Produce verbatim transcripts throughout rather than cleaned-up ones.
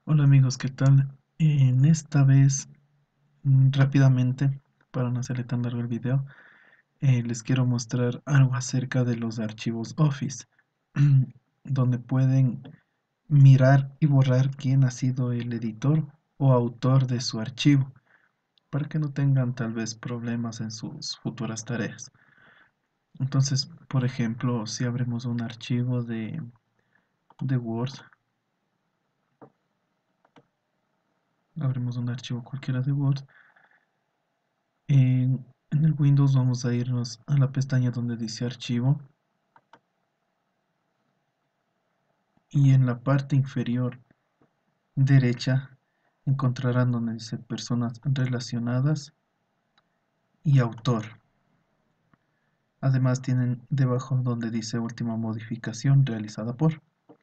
Hola amigos, ¿qué tal? En esta vez, mm, rápidamente, para no hacerle tan largo el video, eh, les quiero mostrar algo acerca de los archivos Office, donde pueden mirar y borrar quién ha sido el editor o autor de su archivo, para que no tengan tal vez problemas en sus futuras tareas. Entonces, por ejemplo, si abrimos un archivo de, de Word, abrimos un archivo cualquiera de Word. En, en el Windows vamos a irnos a la pestaña donde dice archivo y en la parte inferior derecha encontrarán donde dice personas relacionadas y autor. Además tienen debajo donde dice última modificación realizada por.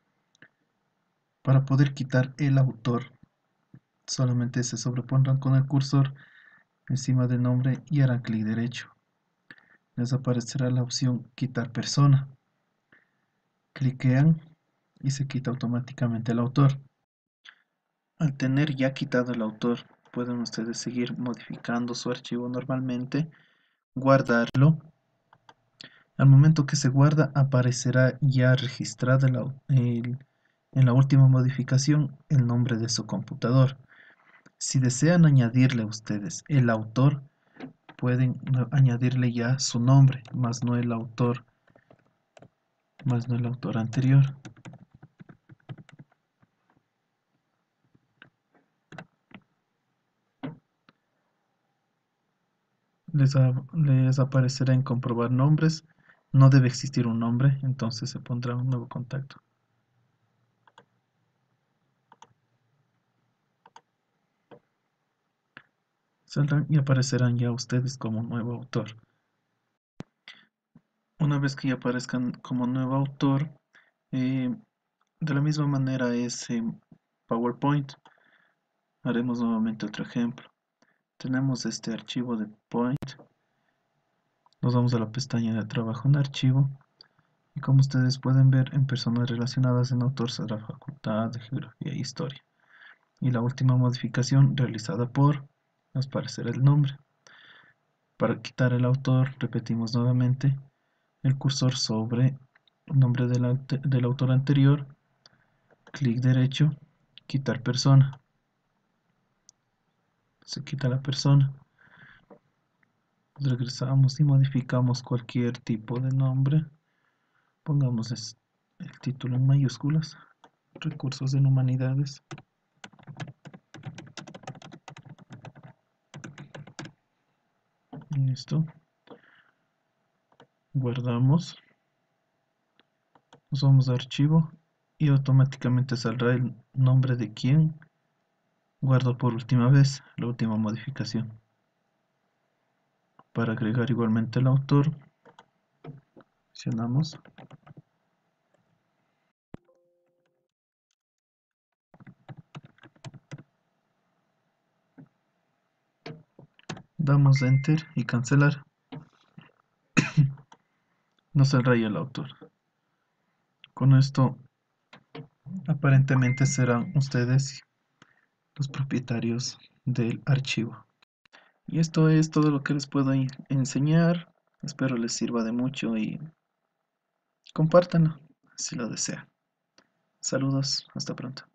Para poder quitar el autor, solamente se sobrepondrán con el cursor encima del nombre y harán clic derecho. Les aparecerá la opción quitar persona. Cliquean y se quita automáticamente el autor. Al tener ya quitado el autor, pueden ustedes seguir modificando su archivo normalmente, guardarlo. Al momento que se guarda, aparecerá ya registrado el au- el- en la última modificación el nombre de su computador. Si desean añadirle a ustedes el autor, pueden no- añadirle ya su nombre, más no el autor, más no el autor anterior. Les, a- les aparecerá en comprobar nombres. No debe existir un nombre, entonces se pondrá un nuevo contacto. Saldrán y aparecerán ya ustedes como nuevo autor. Una vez que ya aparezcan como nuevo autor, eh, de la misma manera es en PowerPoint. Haremos nuevamente otro ejemplo. Tenemos este archivo de Point. Nos vamos a la pestaña de trabajo en archivo. Y como ustedes pueden ver, en personas relacionadas en autor saldrá facultad de geografía e historia. Y la última modificación realizada por, nos parecerá el nombre. Para quitar el autor, repetimos nuevamente el cursor sobre el nombre del, aute- del autor anterior, clic derecho, quitar persona. Se quita la persona. Regresamos y modificamos cualquier tipo de nombre. Pongamos es- el título en mayúsculas. Recursos en humanidades. Listo. Guardamos. Nos vamos a archivo y automáticamente saldrá el nombre de quien guardo por última vez, la última modificación. Para agregar igualmente el autor, seleccionamos, damos enter y cancelar. No se raya el autor. Con esto, aparentemente serán ustedes los propietarios del archivo. Y esto es todo lo que les puedo enseñar. Espero les sirva de mucho y compártanlo si lo desean. Saludos, hasta pronto.